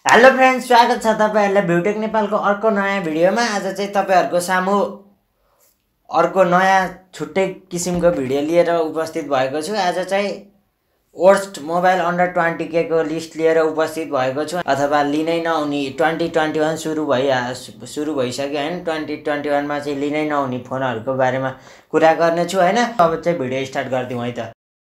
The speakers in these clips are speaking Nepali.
हेलो फ्रेन्ड्स, स्वागत छ तपाईहरुलाई भ्युटेक नेपालको अर्को नयाँ भिडियोमा। आज चाहिँ तपाईहरुको सामु अर्को नयाँ छुट्टै किसिमको भिडियो लिएर उपस्थित भएको छु। आज चाहिँ वर्स्ट मोबाइल अन्डर 20K को लिस्ट लिएर उपस्थित भएको छु, अथवा लिनै नहुने 2021 सुरु भइसक्यो हैन। 2021 मा चाहिँ लिनै नहुने फोनहरुको बारेमा कुरा गर्ने छु हैन। अब चाहिँ भिडियो स्टार्ट गर्दियौ है त।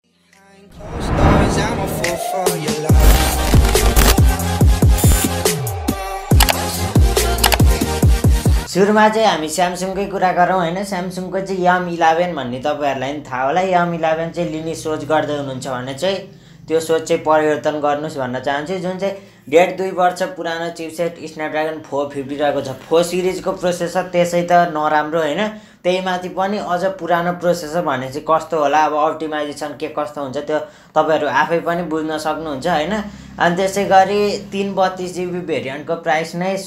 सुरुमा चाहिँ हामी स्यामसङकै कुरा गरौँ हैन। स्यामसङको चाहिँ M11 भन्ने तपाईहरुलाई पनि थाहा होला। M11 चाहिँ लिने सोच गर्दै हुनुहुन्छ भने चाहिँ त्यो सोच चाहिँ परिवर्तन गर्नुस् भन्न चाहन्छु। जुन चाहिँ 1.5-2 वर्ष पुरानो चिपसेट स्न्यापड्रागन 450 रहेको छ। 4 सिरिजको प्रोसेसर त्यसै त नराम्रो हैन, त्यही माथि पनि अझ पुरानो प्रोसेसर भने चाहिँ कस्तो होला। अब अप्टिमाइजेसन के कस्तो हुन्छ त्यो तपाईहरु आफै पनि बुझ्न सक्नुहुन्छ हैन। अनि त्यसैगरी 332GB भेरिएन्टको प्राइस नै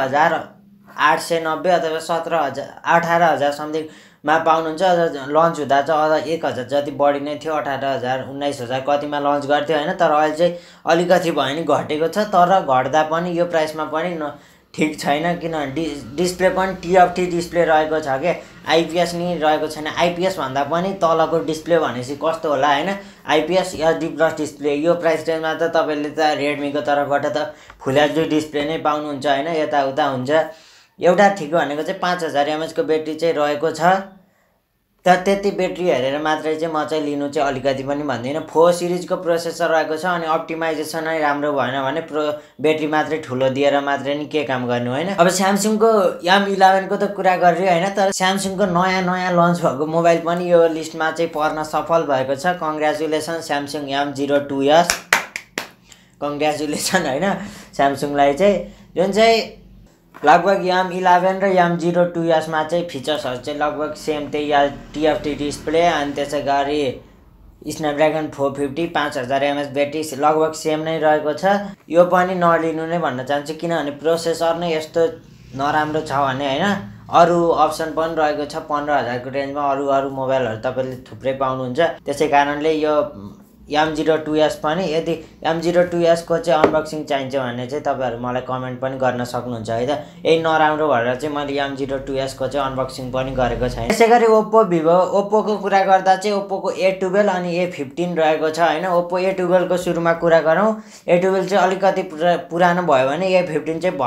17,890 अथवा 18,000 समथिङमा पाउनुहुन्छ। लन्च हुँदा चाहिँ अझ 1,000 जति बढी नै थियो। 18,000 19,000 कतिमा लन्च गर्थ्यो हैन। तर अहिले चाहिँ अलिकति भए नि घटेको छ। तर घट्दा पनि यो प्राइसमा पनि ठीक छैन, किनभने डिस्प्ले पनि TFT डिस्प्ले रहेको छ के, IPS नि रहेको छैन। IPS भन्दा पनि तलको डिस्प्ले भनेपछि कस्तो होला हैन। IPS HD+ डिस्प्ले यो प्राइस रेन्जमा त तपाईले त रेडमीको तर्फबाट त फुल HD डिस्प्ले नै पाउनुहुन्छ हैन। यताउता हुन्छ। एउटा ठिक भनेको चाहिँ 5000 mAh को ब्याट्री चाहिँ रहेको छ। तर त्यति ब्याट्री हेरेर मात्रै चाहिँ म चाहिँ लिनु चाहिँ अलिकति पनि भन्दिनँ। 4 सिरिजको प्रोसेसर रहेको छ अनि अप्टिमाइजेसन नै राम्रो भएन भने ब्याट्री मात्रै ठुलो दिएर मात्रै नि के काम गर्नु हैन। अब स्यामसङको M11 को त कुरा गरियो हैन, तर स्यामसङको नयाँ लन्च भएको मोबाइल पनि यो लिस्टमा चाहिँ पर्न सफल भएको छ। कंग्रेचुलेसन स्यामसङ M02s, कंग्रेचुलेसन हैन स्यामसङलाई चाहिँ। जुन चाहिँ लगभग M11 र M02s मा चाहिँ फिचर्सहरु चाहिँ लगभग सेम त्यही TFT डिस्प्ले अनि त्यसैगरी स्न्यापड्रागन 450 5000 mAh ब्याट्री लगभग सेम नै रहेको छ। यो पनि नलिनु नै भन्न चाहन्छु, किनभने प्रोसेसर नै यस्तो नराम्रो छ भने हैन। अरु अप्सन पनि रहेको छ 15,000 को रेन्जमा। अरु मोबाइलहरु तपाईले थुप्रै पाउनुहुन्छ। त्यसैकारणले यो M02s पनि, यदि M02s को चाहिँ अनबक्सिङ चाहिन्छ भने चाहिँ तपाईहरु मलाई कमेन्ट पनि गर्न सक्नुहुन्छ है त। यही नराम्रो भएर चाहिँ मैले M02s को चाहिँ अनबक्सिङ पनि गरेको छैन। त्यसैगरी ओप्पो भिभो, ओप्पोको कुरा गर्दा चाहिँ ओप्पोको A12 अनि A15 रहेको छ हैन। ओप्पो A12 को सुरुमा कुरा गरौँ। A12 चाहिँ अलिकति पुरानो भयो भने A15 चाहिँ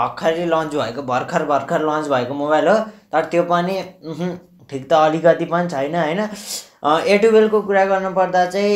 भर्खर लन्च भएको मोबाइल हो। तर त्यो पनि ठीक त अलिकति पनि छैन हैन। A12 को कुरा गर्नु पर्दा चाहिँ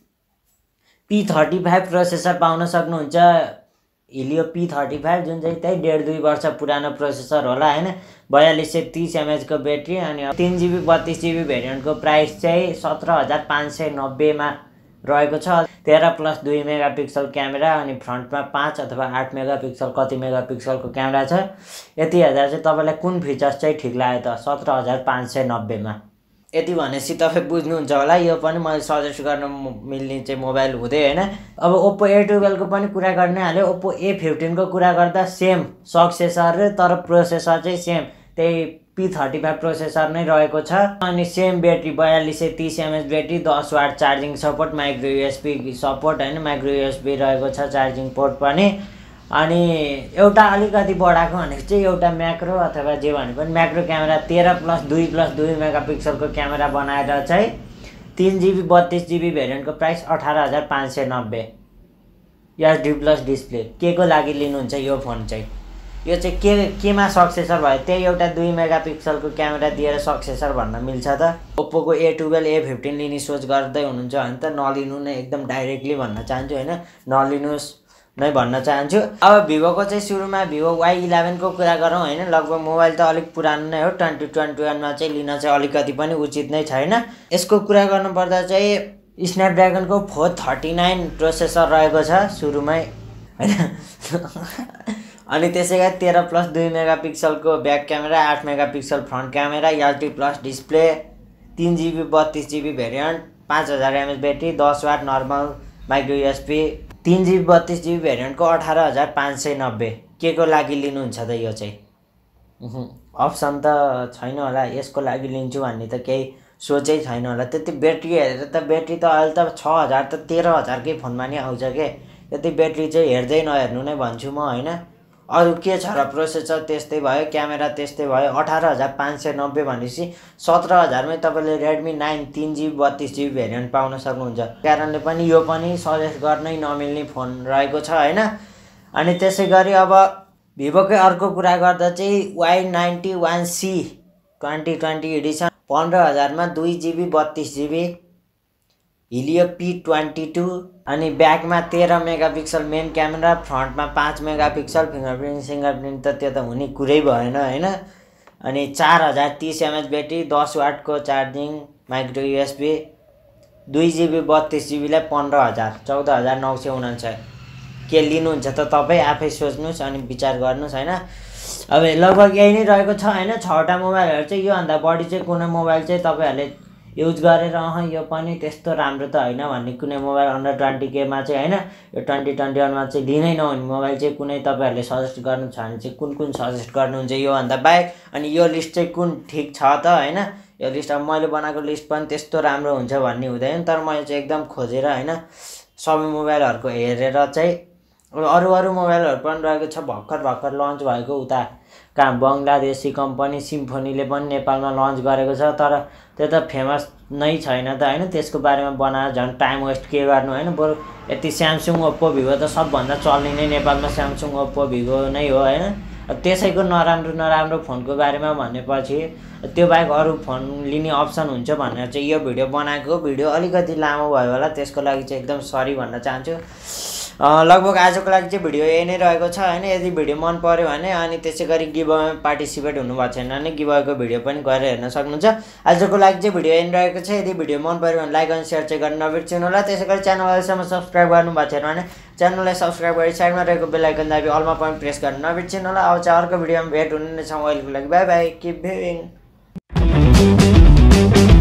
P35 प्रोसेसर पाउन सक्नुहुन्छ। हिलियो P35 जुन चाहिँ त्यही 1.5-2 वर्ष पुरानो प्रोसेसर होला हैन। 4230 mAh को ब्याट्री अनि 3GB 32GB भेरिएन्टको प्राइस चाहिँ 17,590 मा रहेको छ। 13+2 मेगापिक्सल क्यामेरा अनि फ्रन्टमा 5 अथवा 8 मेगापिक्सल कति मेगापिक्सलको क्यामेरा छ। यति हेर्दा चाहिँ तपाईलाई कुन फिचर्स चाहिँ ठीक लाग्यो त 17,590 मा? यति भनेपछि तपाई बुझ्नुहुन्छ होला। यो पनि मैले सजेस्ट गर्न मिल्ने चाहिँ मोबाइल हुँदै हैन। अब ओप्पो A12 को पनि कुरा गर्ने हाल्यो। ओप्पो A15 को कुरा गर्दा सेम सक्सेसर तर प्रोसेसर चाहिँ सेम त्यही P35 प्रोसेसर नै रहेको छ। अनि same battery 4230 mAh battery, 10 watt charging support, micro USB support हैन। माइक्रो USB रहेको छ चार्जिङ पोर्ट पनि। अनि एउटा अलिकति बढाएको भनेको चाहिँ एउटा म्याक्रो अथवा जे भने पनि म्याक्रो क्यामेरा 13+2+2 मेगापिक्सलको क्यामेरा बनाएर चाहिँ 3GB 32GB भेरिएन्टको price 18,590। HD+ display के को लागि लिनुहुन्छ यो फोन चाहिँ? यो चाहिँ केमा सक्सेसर भयो? त्यही एउटा 2 मेगापिक्सलको क्यामेरा दिएर सक्सेसर भन्न मिल्छ त? ओप्पोको A12 A15 लिने सोच गर्दै हुनुहुन्छ भने त नलिनु नै एकदम डाइरेक्टली भन्न चाहन्छु हैन। नलिनुस् नै भन्न चाहन्छु। अब भिभोको चाहिँ सुरुमा भिभो Y11 को कुरा गरौँ हैन। लगभग मोबाइल त अलिक पुरानो नै हो। 2021 मा चाहिँ लिन चाहिँ अलिकति पनि उचित नै छैन। यसको कुरा गर्नु पर्दा चाहिँ स्न्यापड्रागनको 439 प्रोसेसर रहेको छ सुरुमै हैन। अनि त्यसैगरी 13+2 मेगापिक्सलको back camera, 8 megapixel front camera, HD+ display, 3GB 32GB variant, 5000 mAh battery, 10 watt normal micro USB, 3GB 32GB भेरिएन्टको 18,590। के को लागि लिनुहुन्छ त यो चाहिँ? अप्सन त छैन होला यसको लागि लिन्छु भन्ने त केही सोचै छैन होला। त्यति ब्याट्री हेरेर त ब्याट्री त अहिले त 6000 त 13,000 कै फोनमा नि आउँछ के। यति ब्याट्री चाहिँ हेर्दै नहेर्नु नै भन्छु म हैन। अरु के छ र प्रोसेसर त्यस्तै भयो, क्यामेरा त्यस्तै भयो। 18,590 भनेपछि 17,000 मै तपाईले Redmi 9 3GB 32GB भेरिएन्ट पाउन सक्नुहुन्छ। कारणले पनि यो पनि सजेस्ट गर्नै नमिल्ने फोन रहेको छ हैन। अनि त्यसैगरी अब भिभोकै अर्को कुरा गर्दा चाहिँ Y91C 2020 एडिसन 15,000 मा 2GB 32GB Helio P22 अनि ब्याकमा 13 मेगापिक्सल मेन क्यामेरा, फ्रन्टमा 5 मेगापिक्सल, फिंगरप्रिन्ट त त्यो त हुने कुरै भएन हैन। अनि 4030 mAh ब्याट्री, 10 वाटको charging, micro USB, 2GB 32GB लाई 15,000 14,999। के लिनुहुन्छ त तपाई आफै सोच्नुस् अनि विचार गर्नुस् हैन। अब लगभग यही नै रहेको छ हैन। 6वटा मोबाइलहरु चाहिँ यो भन्दा बढी चाहिँ कुनै मोबाइल चाहिँ तपाईहरुले युज गरेर यो पनि त्यस्तो राम्रो त हैन भन्ने कुनै मोबाइल अन्डर 20K मा चाहिँ हैन। यो 2021 मा चाहिँ लिनै नहुने मोबाइल चाहिँ कुनै तपाईहरुले सजेस्ट गर्नु छ भने चाहिँ कुन सजेस्ट गर्नुहुन्छ यो भन्दा बाहेक। अनि यो लिस्ट चाहिँ कुन ठीक छ त हैन। यो लिस्ट अब मैले बनाएको लिस्ट पनि त्यस्तो राम्रो हुन्छ भन्ने हुँदैन, तर मैले चाहिँ एकदम खोजेर हैन सबै मोबाइलहरुको हेरेर चाहिँ अरु मोबाइलहरु पनि रहेको छ। भर्खर लन्च भएको उता कहाँ बंगलादेशी कम्पनी सिम्फोनीले पनि नेपालमा लन्च गरेको छ, तर त्यो त फेमस नै छैन त हैन। त्यसको बारेमा बनाएर झन् टाइम वेस्ट के गर्नु हैन। बरु यति स्यामसङ ओप्पो भिभो त सबभन्दा चल्ने नै नेपालमा स्यामसङ ओप्पो भिभो नै हो हैन। त्यसैको नराम्रो फोनको बारेमा भनेपछि त्यो बाहेक अरु फोन लिने अप्सन हुन्छ भनेर चाहिँ यो भिडियो बनाएको। भिडियो अलिकति लामो भयो होला, त्यसको लागि चाहिँ एकदम सरी भन्न चाहन्छु। लगभग आजको लागि चाहिँ भिडियो यही नै रहेको छ हैन। यदि भिडियो मन पर्यो भने अनि त्यसैगरी गिभअवेमा पार्टिसिपेट हुनुभएको छैन भने गिभअवेको भिडियो पनि गएर हेर्न सक्नुहुन्छ। आजको लागि चाहिँ भिडियो यही रहेको छ। यदि भिडियो मन पर्यो भने लाइक अनि शेयर चाहिँ गर्न नबिर्सनु होला। त्यसैगरी च्यानललाई सब्स्क्राइब गर्नुभएको छैन भने च्यानललाई सब्स्क्राइब गरी साइडमा रहेको बेल आइकन दाबी अलमा पनि प्रेस गर्न नबिर्सनु होला। अब चाहिँ अर्को भिडियोमा भेट हुने नै छ। अहिलेको लागि बाइ बाइ, किप भिउइङ।